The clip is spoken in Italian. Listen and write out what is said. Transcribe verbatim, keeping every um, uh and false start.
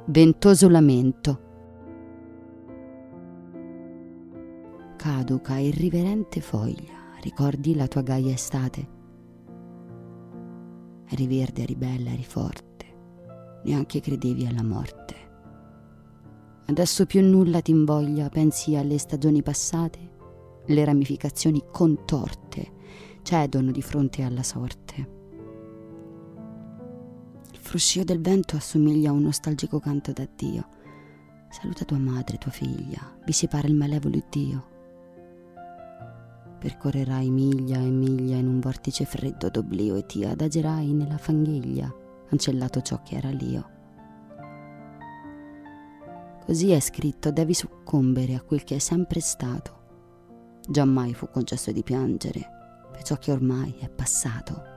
Ventoso lamento. Caduca, irriverente foglia, ricordi la tua gaia estate? Eri verde, eri bella, eri forte, neanche credevi alla morte. Adesso più nulla ti invoglia, pensi alle stagioni passate? Le ramificazioni contorte cedono di fronte alla sorte. Il fruscio del vento assomiglia a un nostalgico canto d'addio. Saluta tua madre, tua figlia, vi separa il malevolo Dio. Percorrerai miglia e miglia in un vortice freddo d'oblio e ti adagerai nella fanghiglia, cancellato ciò che era l'io. Così è scritto, devi soccombere a quel che è sempre stato. Giammai fu concesso di piangere per ciò che ormai è passato.